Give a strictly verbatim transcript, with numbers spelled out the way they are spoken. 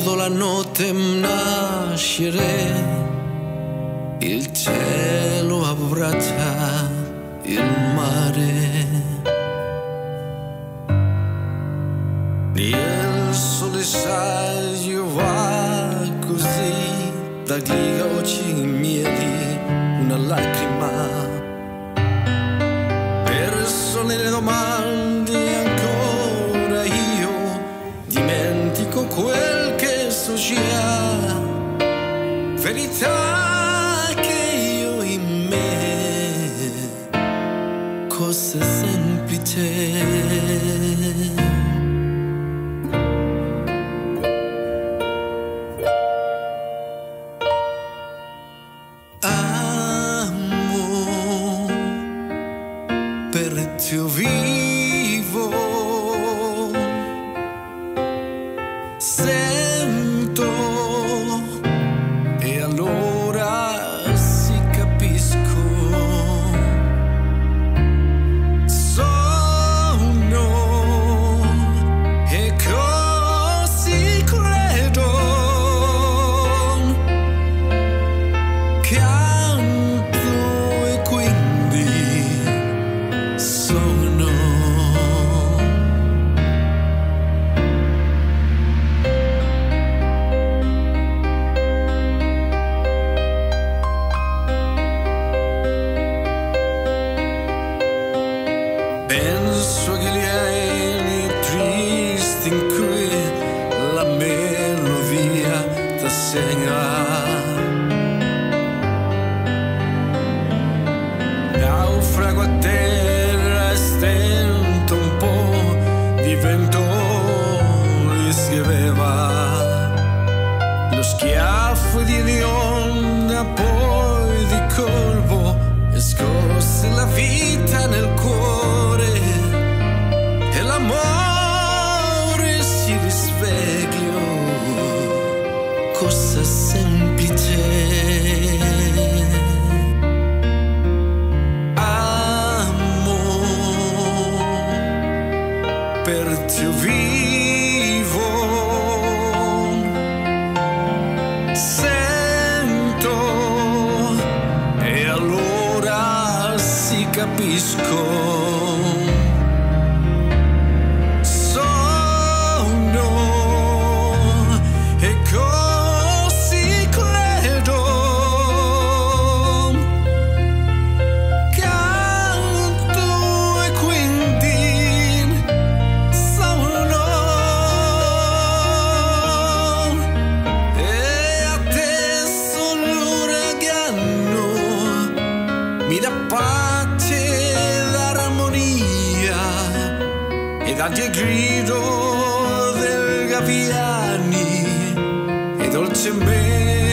Guardo la notte nascere, il cielo abbraccia il mare. Il sole saggio va così, dagli occhi miei una lacrima. Perso nelle domande ancora io, dimentico quel che so già, verità che io in me, cosa semplice. Per te vivo, sento e allora si capisco. Sono e così credo. Canto e quindi sono. Penso che gli anni tristi in cui la melodia ti segna, naufrago a terra e stento un po', divento e scriveva lo schiaffo di onda, poi di colpo e scosse la vita nel cuore e l'amore si risvegliò, cosa semplice. Per te vivo, sento e allora si capisco. Sono e così credo. Canto e quindi mi dà pace l'armonia ed anche il grido dei gabbiani e dolcemente